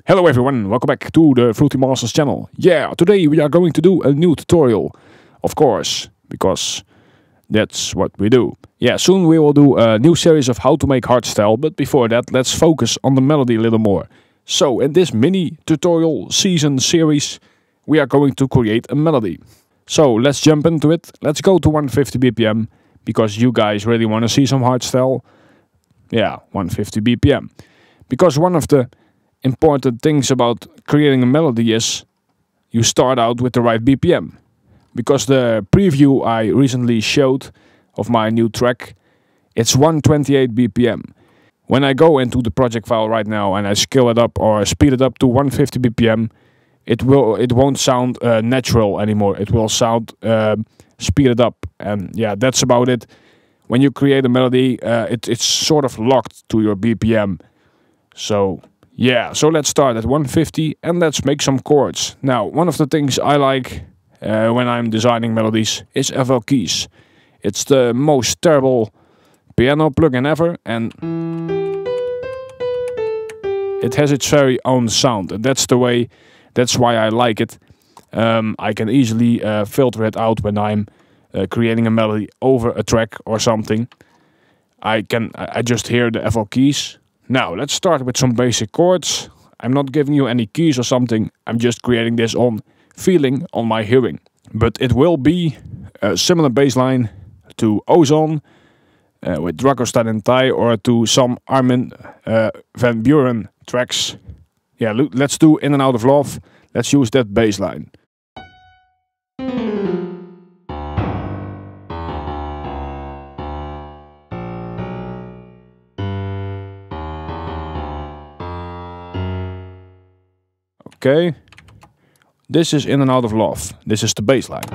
Hello everyone, welcome back to the Fruity Masters channel. Yeah, today we are going to do a new tutorial, of course, because that's what we do. Yeah, soon we will do a new series of how to make hardstyle, but before that let's focus on the melody a little more. So in this mini tutorial season series we are going to create a melody. So let's jump into it. Let's go to 150 BPM, because you guys really want to see some hardstyle. Yeah, 150 BPM. Because one of the important things about creating a melody is you start out with the right BPM. Because the preview I recently showed of my new track, it's 128 BPM. When I go into the project file right now and I scale it up or speed it up to 150 BPM, it won't sound natural anymore. It will sound speeded up, and yeah, that's about it. When you create a melody, it's sort of locked to your BPM. So yeah, so let's start at 150 and let's make some chords. Now, one of the things I like when I'm designing melodies is FL Keys. It's the most terrible piano plugin ever, and it has its very own sound, and that's why I like it. I can easily filter it out when I'm creating a melody over a track or something. I just hear the FL Keys. Now, let's start with some basic chords. I'm not giving you any keys or something. I'm just creating this on feeling, on my hearing. But it will be a similar bass line to Ozone with Dragostea and Thai, or to some Armin van Buuren tracks. Yeah, let's do In and Out of Love. Let's use that bass line. Okay, this is In and Out of Love. This is the bass line.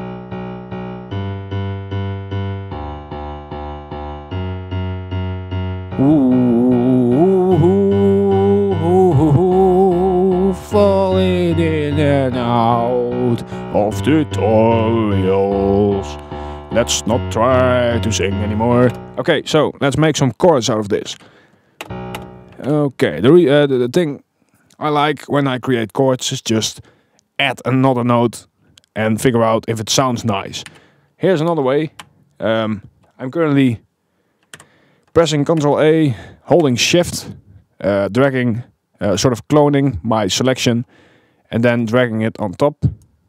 Ooh, falling in and out of tutorials. Let's not try to sing anymore. Okay, so let's make some chords out of this. Okay, the thing I like when I create chords is just add another note and figure out if it sounds nice. Here's another way. I'm currently pressing Ctrl A, holding Shift, dragging, sort of cloning my selection, and then dragging it on top.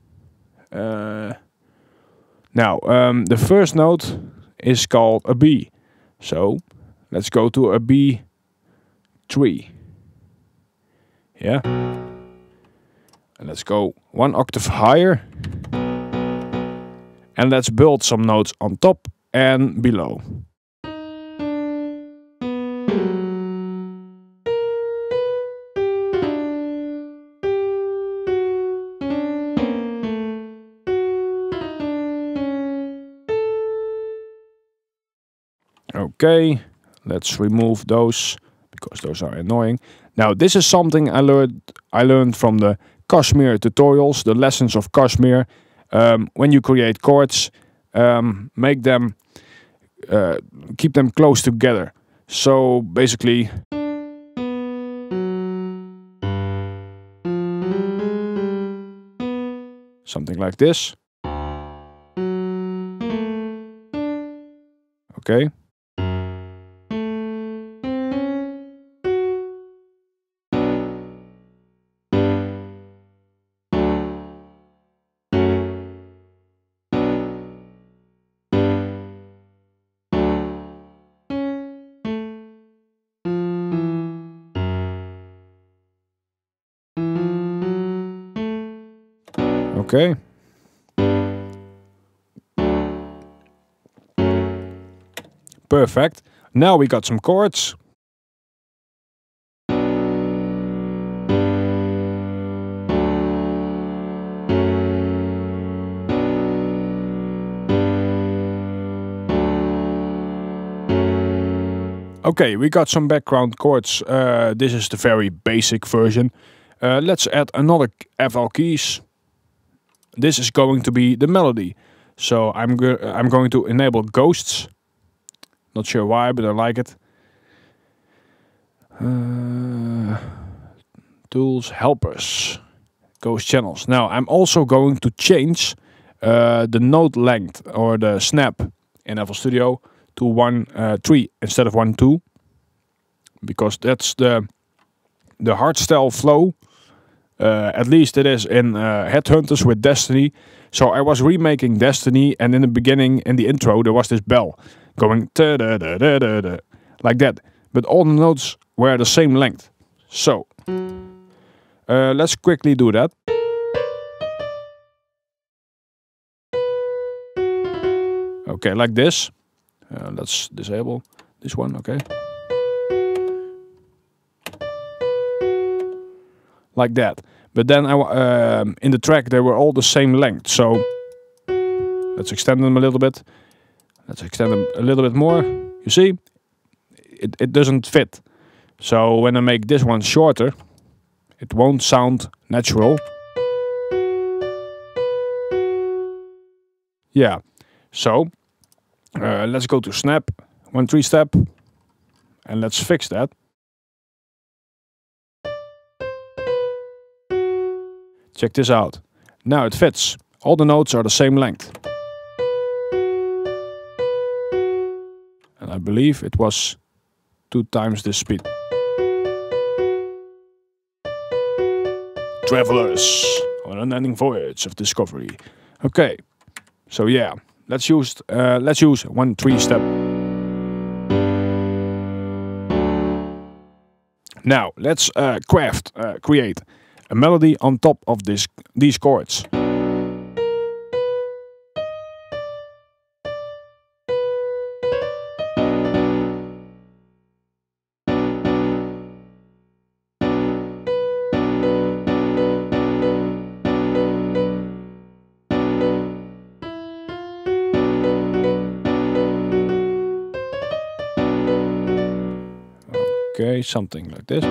Now, the first note is called a B. So let's go to a B3. Yeah, and let's go one octave higher, and let's build some notes on top and below. Okay, let's remove those because those are annoying. Now, this is something I learned from the Kashmir tutorials, the lessons of Kashmir. When you create chords, make them keep them close together. So basically, something like this. Okay. Okay. Perfect. Now we got some chords. Okay, we got some background chords. This is the very basic version. Let's add another FL Keys. This is going to be the melody. So I'm going to enable ghosts. Not sure why, but I like it. Tools, helpers, ghost channels. Now I'm also going to change the note length or the snap in FL Studio to 1-3 instead of 1-2, because that's the hardstyle flow. At least it is in Headhunters with Destiny. So I was remaking Destiny, and in the beginning, in the intro, there was this bell going ta-da-da-da-da-da, like that. But all the notes were the same length. So let's quickly do that. Okay, like this. Let's disable this one, okay. Like that. But then in the track they were all the same length. So let's extend them a little bit. Let's extend them a little bit more. You see? It doesn't fit. So when I make this one shorter, it won't sound natural. Yeah. So let's go to snap, 1-3 step, and let's fix that. Check this out. Now it fits. All the notes are the same length. And I believe it was 2 times this speed. Travelers on an ending voyage of discovery. Okay, so yeah, let's use 1-3 step. Now let's create a melody on top of these chords. Okay, something like this.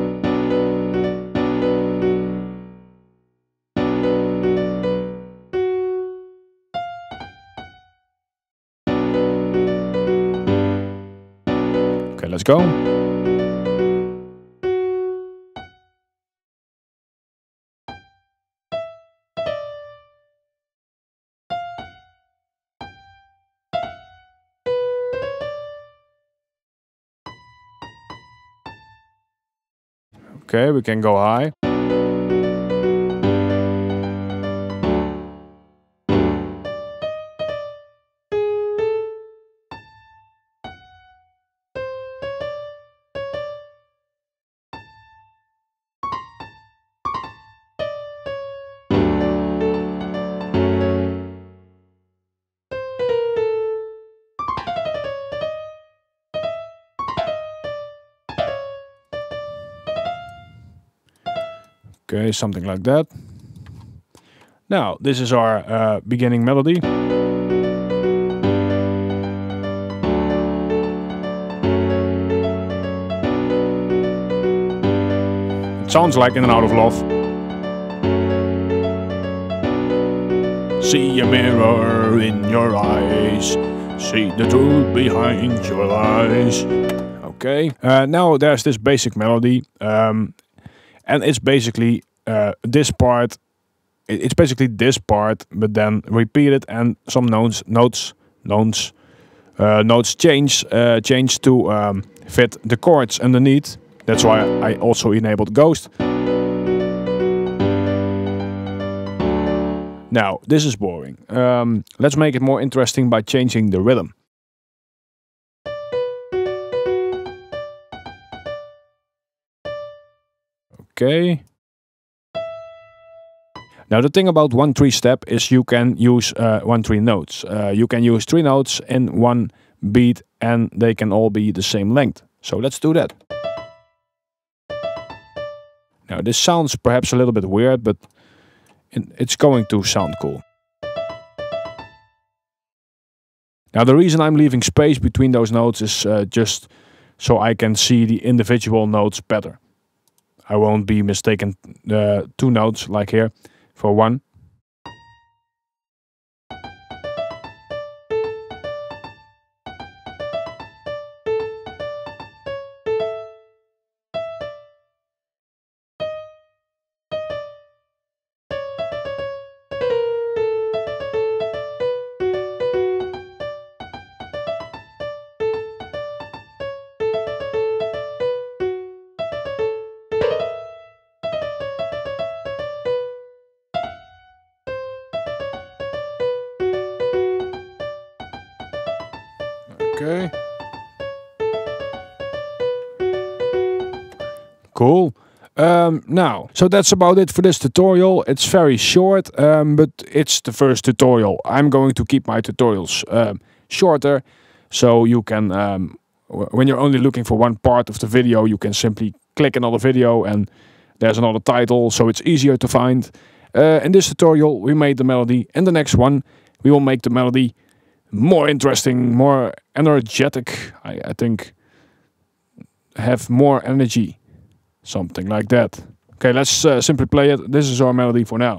Okay, let's go. Okay, we can go high. Okay, something like that. Now, this is our beginning melody. It sounds like In and Out of Love. See a mirror in your eyes. See the truth behind your lies. Okay, now there's this basic melody. And it's basically this part. It's basically this part, but then repeated, and some notes change to fit the chords underneath. That's why I also enabled Ghost. Now this is boring. Let's make it more interesting by changing the rhythm. Okay. Now the thing about 1-3 step is you can use 1-3 notes. You can use 3 notes in one beat and they can all be the same length. So let's do that. Now this sounds perhaps a little bit weird, but it's going to sound cool. Now the reason I'm leaving space between those notes is just so I can see the individual notes better. I won't be mistaken 2 notes like here for one. Okay. Cool. Now, so that's about it for this tutorial. It's very short, but it's the first tutorial. I'm going to keep my tutorials shorter, so you can, when you're only looking for one part of the video, you can simply click another video and there's another title, so it's easier to find. In this tutorial, we made the melody. In the next one, we will make the melody more interesting, more energetic. I think have more energy. Something like that. Okay, let's simply play it. This is our melody for now.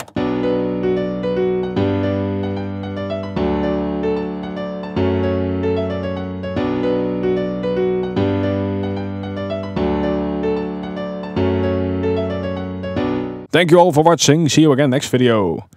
Thank you all for watching. See you again next video.